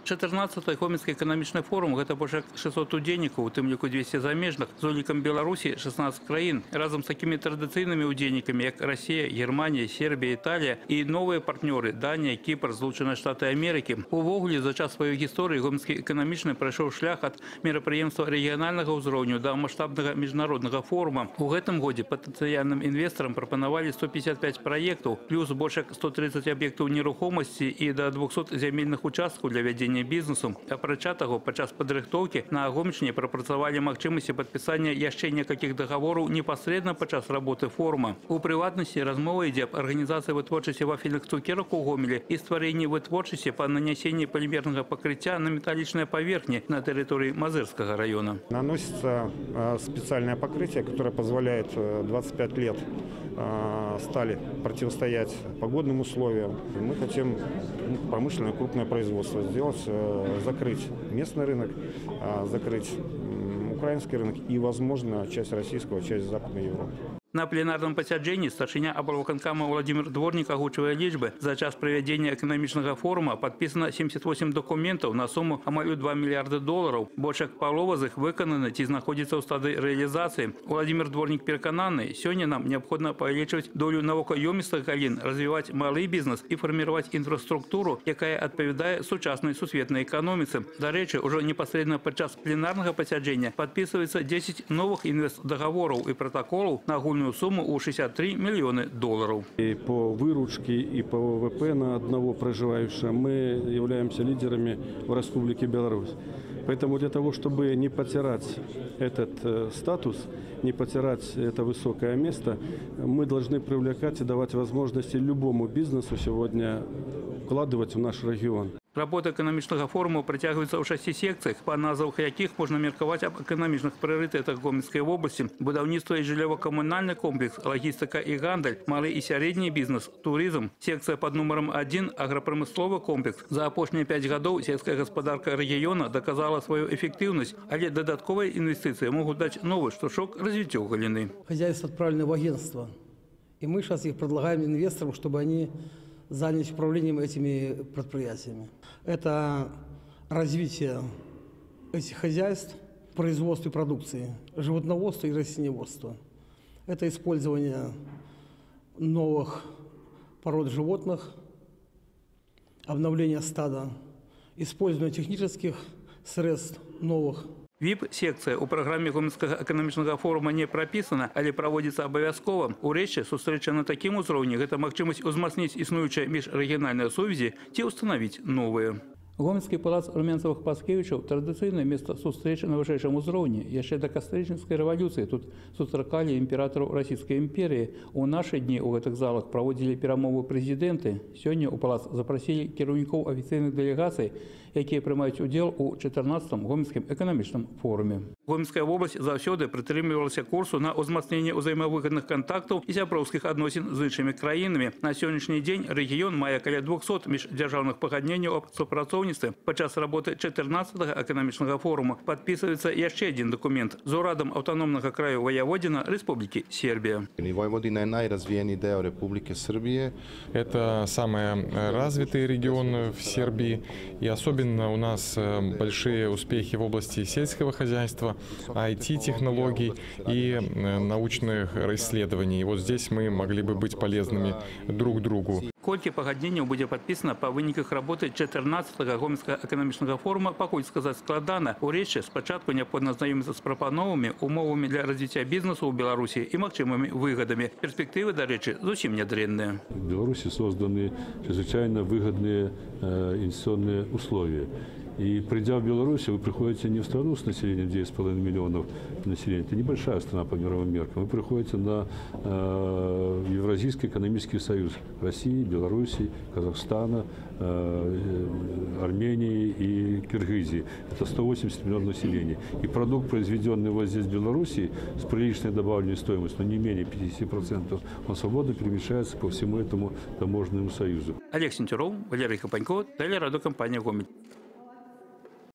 14-й Гомельский экономичный форум – это больше 600 удзельников, у тым ліку 200 замежных, з улікам Беларуси 16 краін. Разом с такими традиционными удзельниками, как Россия, Германия, Сербия, Италия и новые партнеры – Дания, Кипр, Злученные Штаты Америки. Увогуле за час своей истории Гомельский экономичный прошел шлях от мероприемства регионального уровня до масштабного международного форума. В этом году потенциальным инвесторам пропоновали 155 проектов, плюс больше 130 объектов нерухомости и до 200 земельных участков для ведения бизнесу. Апрача того, подчас падрыхтоўкі на Гомельщине прапрацавалі магчымасці падпісання яшчэ некалькіх дагавораў непасрэдна падчас работы форума. У прыватнасці размова ідзе аб арганізацыі вытворчасці вафельных цукерак у Гомелі і стварэнні вытворчасці па нанесенні полимерного покрытия на металличной поверхне на территории Мазырского района. Наносится специальное покрытие, которое позволяет 25 лет стали противостоять погодным условиям. Мы хотим промышленное крупное производство сделать, закрыть местный рынок, закрыть украинский рынок и, возможно, часть российского, часть Западной Европы. На пленарном пасяджэнні старшыня аблвыканкама Владимир Дворник агучвае лічбы. За час проведения экономичного форума подписано 78 документов на сумму амаль 2 миллиарда долларов. Больше половины из них выкананы ці находятся в стадии реализации. Владимир Дворник переконаны, сегодня нам необходимо увеличивать долю наукоёмістых галін, развивать малый бизнес и формировать инфраструктуру, якая отповедает сучасной сусветной экономице. До речи, уже непосредственно подчас пленарного пасяджэння подписывается 10 новых инвестдоговоров и протоколов на огульную сумму у 63 миллиона долларов. И по выручке, и по ВВП на одного проживающего мы являемся лидерами в Республике Беларусь. Поэтому для того, чтобы не потерять этот статус, не потерять это высокое место, мы должны привлекать и давать возможности любому бизнесу сегодня вкладывать в наш регион. Работа экономичного форума протягивается в 6 секциях, по назвах яких можно мерковать об экономичных приоритетах Гомельской области: будаўніцтва и жильево-коммунальный комплекс, логистика и гандаль, малый и средний бизнес, туризм. Секция под номером 1 – агропромысловый комплекс. За опошние 5 годов сельская господарка региона доказала свою эффективность, але додатковые инвестиции могут дать новый штуршок развитию галины. Хозяйство отправлено в агентство, и мы сейчас их предлагаем инвесторам, чтобы они занялись управлением этими предприятиями. Это развитие этих хозяйств, производство продукции, животноводство и растениеводство. Это использование новых пород животных, обновление стада, использование технических средств новых. ВИП-секция у программе Гомельского экономичного форума не прописана, але проводится обовязково. У речи сустрэча на таким уровне – это магчымасць узмацніць існуючыя міжрэгіянальныя сувязі ці установить новые. Гомельский палац Румянцевых-Паскевичаў – традиционное место сустрэчы на высшем уровне. Еще до Кастрычніцкай революции тут сустракали императоров Российской империи. У наши дни у этих залах проводили перамовы президенты. Сегодня у палац запросили кіраўнікоў официальных делегаций, якія прымаюць удзел у 14-м Гомельскім экономичном форуме. Гомельская область заўсёды прытрымлівалася курсу на ўзмацненне ўзаемавыгадных контактаў і сяброўскіх адносін з іншымі краінамі. На сённяшні дзень рэгіён мае каля 200 міждзяржаўных пагадненняў аб супрацоўніцтве. Падчас работы 14-го экономичного форума подписывается еще один документ с урадом автономного края Воеводина Республики Сербия. Vojvodina je najrazvijeniji deo Republike Srbije. Это самый развитый регион в Сербии, и особенно у нас большие успехи в области сельского хозяйства, IT-технологий и научных исследований. И вот здесь мы могли бы быть полезными друг другу. Колькі пагадненняў будзе падпісана па выніках работы 14-го Гомельскага экономічнага форума, пакуль сказаць складана. У рэчы спачатку неабходна знаёміцца з прапановамі, умовамі для развіцця бізнесу ў Беларусі і магчымымі выгадамі. Перспектывы, да рэчы, зусім нядрэнныя. В Беларуси созданы чрезвычайно выгодные инвестиционные условия. И придя в Беларусь, вы приходите не в страну с населением 9,5 миллионов населения, это небольшая страна по мировым меркам, вы приходите на Евразийский экономический союз России, Беларуси, Казахстана, Армении и Киргизии. Это 180 миллионов населения. И продукт, произведенный вот здесь в Беларуси, с приличной добавленной стоимостью, но не менее 50%, он свободно перемещается по всему этому таможенному союзу. Олег Сентюров, Валерий Копанько, телерадиокомпания «Гомель».